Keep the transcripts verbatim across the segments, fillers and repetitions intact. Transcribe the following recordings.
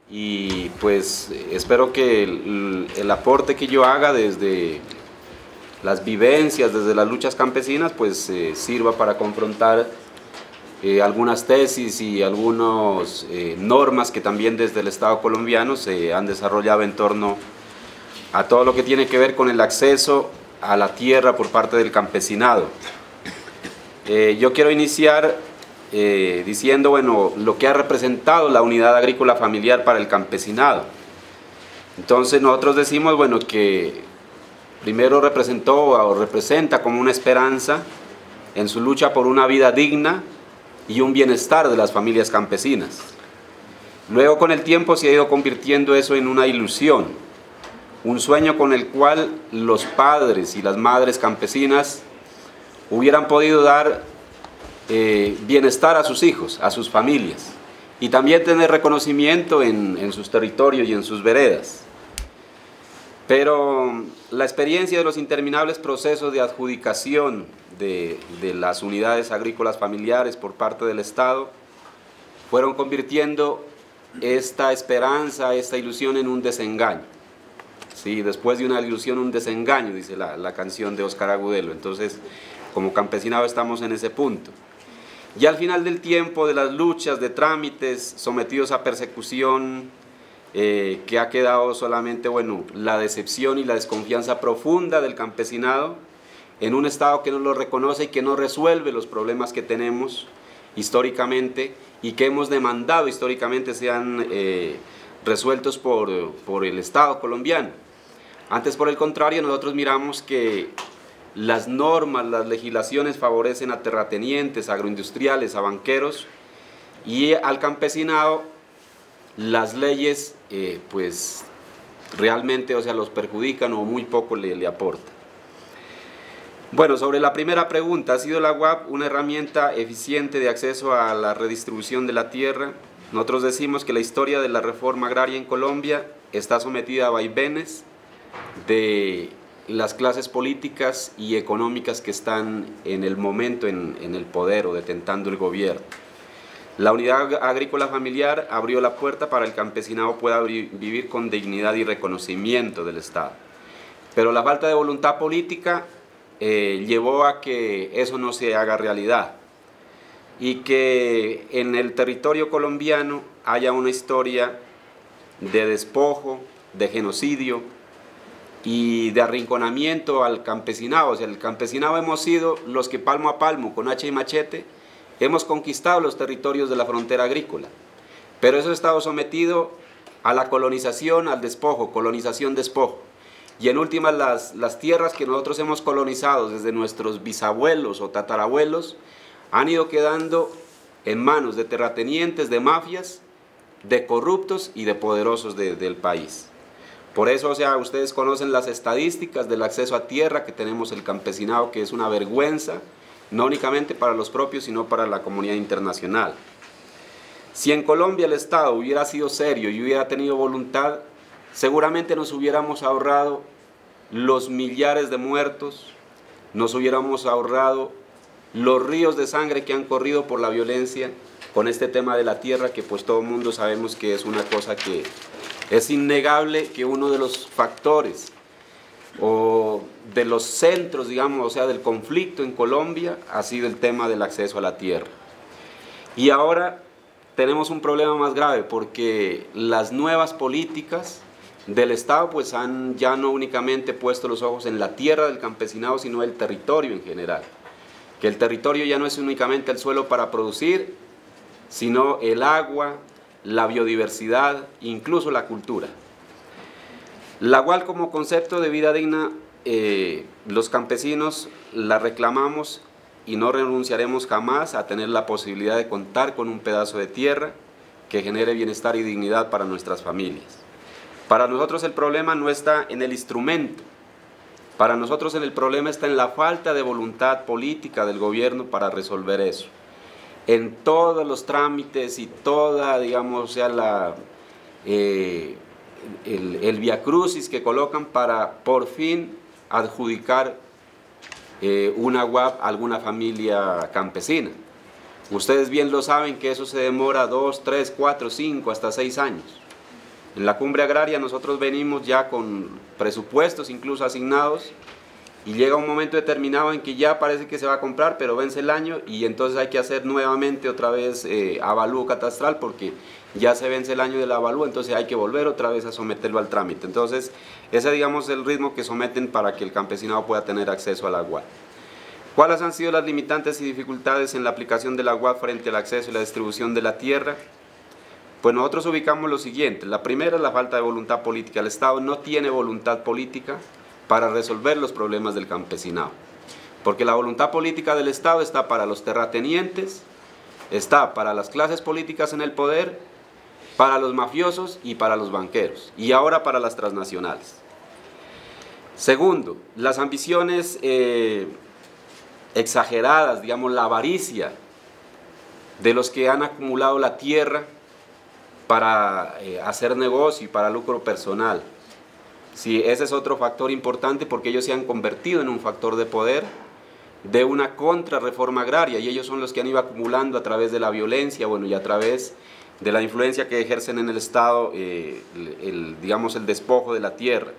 y pues espero que el, el aporte que yo haga desde las vivencias, desde las luchas campesinas, pues eh, sirva para confrontar eh, algunas tesis y algunas eh, normas que también desde el Estado colombiano se han desarrollado en torno a todo lo que tiene que ver con el acceso a la tierra por parte del campesinado. Eh, yo quiero iniciar eh, diciendo, bueno, lo que ha representado la unidad agrícola familiar para el campesinado. Entonces nosotros decimos, bueno, que primero representó o representa como una esperanza en su lucha por una vida digna y un bienestar de las familias campesinas. Luego con el tiempo se ha ido convirtiendo eso en una ilusión, un sueño con el cual los padres y las madres campesinas hubieran podido dar eh, bienestar a sus hijos, a sus familias, y también tener reconocimiento en, en sus territorios y en sus veredas. Pero la experiencia de los interminables procesos de adjudicación de, de las unidades agrícolas familiares por parte del Estado fueron convirtiendo esta esperanza, esta ilusión en un desengaño. Sí, después de una ilusión, un desengaño, dice la, la canción de Óscar Agudelo. Entonces, como campesinado estamos en ese punto. Y al final del tiempo, de las luchas, de trámites sometidos a persecución, Eh, que ha quedado solamente, bueno, la decepción y la desconfianza profunda del campesinado en un Estado que no lo reconoce y que no resuelve los problemas que tenemos históricamente y que hemos demandado históricamente sean eh, resueltos por, por el Estado colombiano. Antes, por el contrario, nosotros miramos que las normas, las legislaciones favorecen a terratenientes, agroindustriales, a banqueros, y al campesinado las leyes eh, pues realmente, o sea, los perjudican o muy poco le, le aportan. Bueno, sobre la primera pregunta, ¿ha sido la U A P una herramienta eficiente de acceso a la redistribución de la tierra? Nosotros decimos que la historia de la reforma agraria en Colombia está sometida a vaivenes de las clases políticas y económicas que están en el momento en, en el poder o detentando el gobierno. La unidad agrícola familiar abrió la puerta para que el campesinado pueda vivir con dignidad y reconocimiento del Estado. Pero la falta de voluntad política eh, llevó a que eso no se haga realidad y que en el territorio colombiano haya una historia de despojo, de genocidio y de arrinconamiento al campesinado. O sea, el campesinado hemos sido los que palmo a palmo, con hacha y machete, hemos conquistado los territorios de la frontera agrícola, pero eso ha estado sometido a la colonización, al despojo, colonización-despojo. Y en últimas, las, las tierras que nosotros hemos colonizado desde nuestros bisabuelos o tatarabuelos han ido quedando en manos de terratenientes, de mafias, de corruptos y de poderosos de, del país. Por eso, o sea, ustedes conocen las estadísticas del acceso a tierra que tenemos el campesinado, que es una vergüenza, no únicamente para los propios, sino para la comunidad internacional. Si en Colombia el Estado hubiera sido serio y hubiera tenido voluntad, seguramente nos hubiéramos ahorrado los millares de muertos, nos hubiéramos ahorrado los ríos de sangre que han corrido por la violencia con este tema de la tierra, que pues todo el mundo sabemos que es una cosa que es innegable, que uno de los factores o de los centros, digamos, o sea, del conflicto en Colombia ha sido el tema del acceso a la tierra. Y ahora tenemos un problema más grave porque las nuevas políticas del Estado pues han ya no únicamente puesto los ojos en la tierra del campesinado, sino el territorio en general. Que el territorio ya no es únicamente el suelo para producir, sino el agua, la biodiversidad, incluso la cultura. La U A L como concepto de vida digna, eh, los campesinos la reclamamos y no renunciaremos jamás a tener la posibilidad de contar con un pedazo de tierra que genere bienestar y dignidad para nuestras familias. Para nosotros el problema no está en el instrumento, para nosotros el problema está en la falta de voluntad política del gobierno para resolver eso. En todos los trámites y toda, digamos, o sea, la... Eh, el, el viacrucis que colocan para por fin adjudicar eh, una U A P a alguna familia campesina. Ustedes bien lo saben que eso se demora dos, tres, cuatro, cinco, hasta seis años. En la cumbre agraria nosotros venimos ya con presupuestos incluso asignados y llega un momento determinado en que ya parece que se va a comprar, pero vence el año y entonces hay que hacer nuevamente otra vez eh, avalúo catastral porque ya se vence el año del avalúo, entonces hay que volver otra vez a someterlo al trámite. Entonces ese digamos el ritmo que someten para que el campesinado pueda tener acceso al agua. ¿Cuáles han sido las limitantes y dificultades en la aplicación del agua frente al acceso y la distribución de la tierra? Pues nosotros ubicamos lo siguiente. La primera es la falta de voluntad política. El Estado no tiene voluntad política para resolver los problemas del campesinado. Porque la voluntad política del Estado está para los terratenientes, está para las clases políticas en el poder, para los mafiosos y para los banqueros. Y ahora para las transnacionales. Segundo, las ambiciones eh, exageradas, digamos la avaricia de los que han acumulado la tierra para eh, hacer negocio y para lucro personal. Sí, ese es otro factor importante porque ellos se han convertido en un factor de poder de una contrarreforma agraria y ellos son los que han ido acumulando a través de la violencia, bueno, y a través de la influencia que ejercen en el Estado, eh, el, el, digamos, el despojo de la tierra.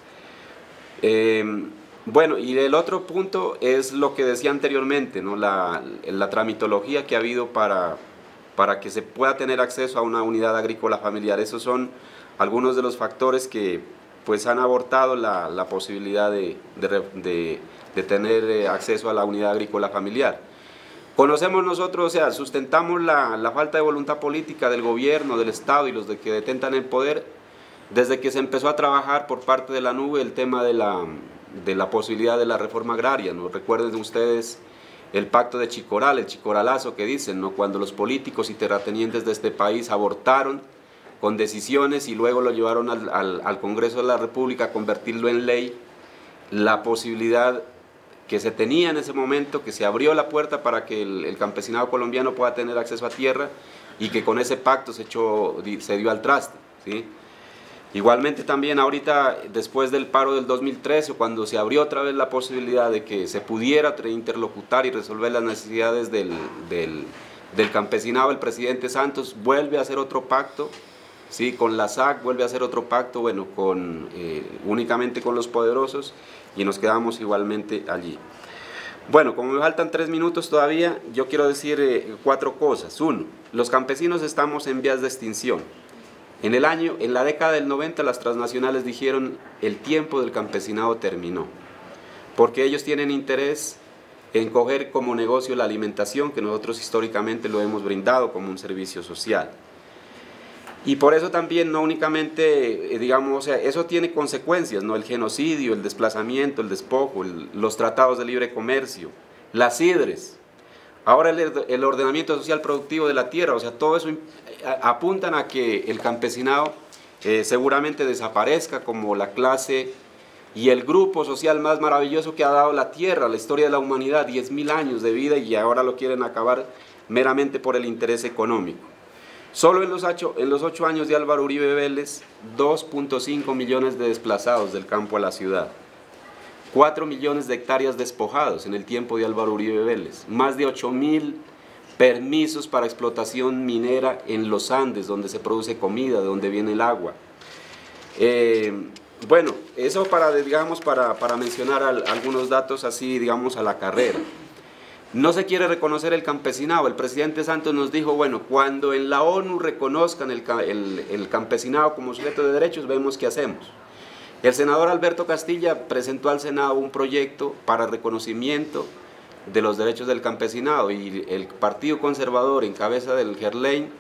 Eh, bueno, y el otro punto es lo que decía anteriormente, ¿no? la, la tramitología que ha habido para... para que se pueda tener acceso a una unidad agrícola familiar. Esos son algunos de los factores que pues, han abortado la, la posibilidad de, de, de, de tener acceso a la unidad agrícola familiar. Conocemos nosotros, o sea, sustentamos la, la falta de voluntad política del gobierno, del Estado y los de que detentan el poder desde que se empezó a trabajar por parte de la nube el tema de la, de la posibilidad de la reforma agraria, ¿no? Recuerden ustedes el pacto de Chicoral, el chicoralazo que dicen, ¿no? Cuando los políticos y terratenientes de este país abortaron con decisiones y luego lo llevaron al, al, al Congreso de la República a convertirlo en ley, la posibilidad que se tenía en ese momento, que se abrió la puerta para que el, el campesinado colombiano pueda tener acceso a tierra y que con ese pacto se, echó, se dio al traste, ¿sí? Igualmente también ahorita, después del paro del dos mil trece, cuando se abrió otra vez la posibilidad de que se pudiera interlocutar y resolver las necesidades del, del, del campesinado, el presidente Santos vuelve a hacer otro pacto, ¿sí? Con la S A C, vuelve a hacer otro pacto, bueno, con, eh, únicamente con los poderosos y nos quedamos igualmente allí. Bueno, como me faltan tres minutos todavía, yo quiero decir eh, cuatro cosas. Uno, los campesinos estamos en vías de extinción. En el año, en la década del noventa, las transnacionales dijeron el tiempo del campesinado terminó, porque ellos tienen interés en coger como negocio la alimentación, que nosotros históricamente lo hemos brindado como un servicio social. Y por eso también no únicamente, eh, digamos, o sea, eso tiene consecuencias, ¿no? El genocidio, el desplazamiento, el despojo, el, los tratados de libre comercio, las IDRES, ahora el, el ordenamiento social productivo de la tierra, o sea, todo eso apuntan a que el campesinado eh, seguramente desaparezca como la clase y el grupo social más maravilloso que ha dado la tierra, la historia de la humanidad, diez mil años de vida y ahora lo quieren acabar meramente por el interés económico. Solo en los ocho, en los ocho años de Álvaro Uribe Vélez, dos punto cinco millones de desplazados del campo a la ciudad, cuatro millones de hectáreas despojados en el tiempo de Álvaro Uribe Vélez, más de ocho mil permisos para explotación minera en los Andes, donde se produce comida, de donde viene el agua. Eh, bueno, eso para, digamos, para, para mencionar al, algunos datos así, digamos, a la carrera. No se quiere reconocer el campesinado. El presidente Santos nos dijo, bueno, cuando en la ONU reconozcan el, el, el campesinado como sujeto de derechos, vemos qué hacemos. El senador Alberto Castilla presentó al Senado un proyecto para reconocimiento de los derechos del campesinado y el Partido Conservador en cabeza del Gerlain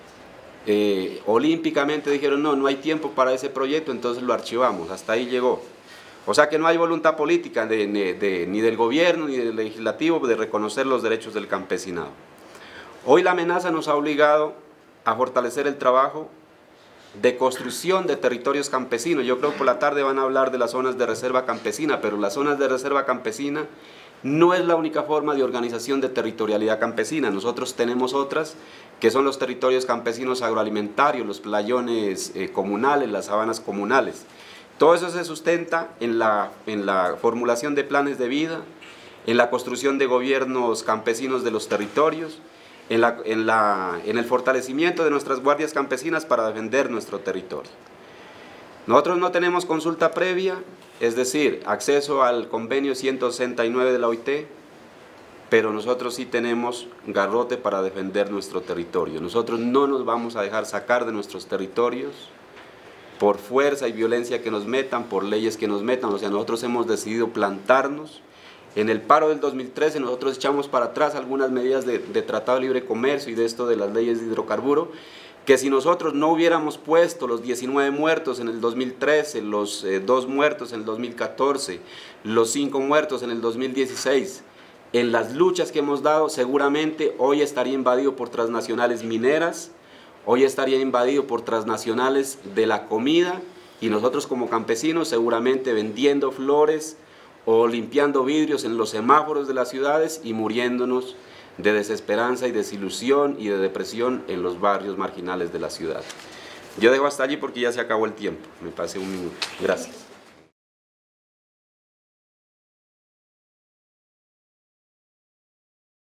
eh, olímpicamente dijeron no, no hay tiempo para ese proyecto, entonces lo archivamos, hasta ahí llegó. O sea que no hay voluntad política de, de, de, ni del gobierno ni del legislativo de reconocer los derechos del campesinado. Hoy la amenaza nos ha obligado a fortalecer el trabajo de construcción de territorios campesinos. Yo creo que por la tarde van a hablar de las zonas de reserva campesina, pero las zonas de reserva campesina no es la única forma de organización de territorialidad campesina. Nosotros tenemos otras, que son los territorios campesinos agroalimentarios, los playones eh, comunales, las sabanas comunales. Todo eso se sustenta en la, en la formulación de planes de vida, en la construcción de gobiernos campesinos de los territorios, en, la, en, la, en el fortalecimiento de nuestras guardias campesinas para defender nuestro territorio. Nosotros no tenemos consulta previa, es decir, acceso al convenio ciento sesenta y nueve de la O I T, pero nosotros sí tenemos garrote para defender nuestro territorio. Nosotros no nos vamos a dejar sacar de nuestros territorios por fuerza y violencia que nos metan, por leyes que nos metan. O sea, nosotros hemos decidido plantarnos. En el paro del dos mil trece nosotros echamos para atrás algunas medidas de, de Tratado de Libre Comercio y de esto de las leyes de hidrocarburo, que si nosotros no hubiéramos puesto los diecinueve muertos en el dos mil trece, los eh, dos muertos en el dos mil catorce, los cinco muertos en el dos mil dieciséis, en las luchas que hemos dado, seguramente hoy estaría invadido por transnacionales mineras, hoy estaría invadido por transnacionales de la comida, y nosotros como campesinos seguramente vendiendo flores o limpiando vidrios en los semáforos de las ciudades y muriéndonos de desesperanza y desilusión y de depresión en los barrios marginales de la ciudad. Yo dejo hasta allí porque ya se acabó el tiempo, me pasé un minuto. Gracias.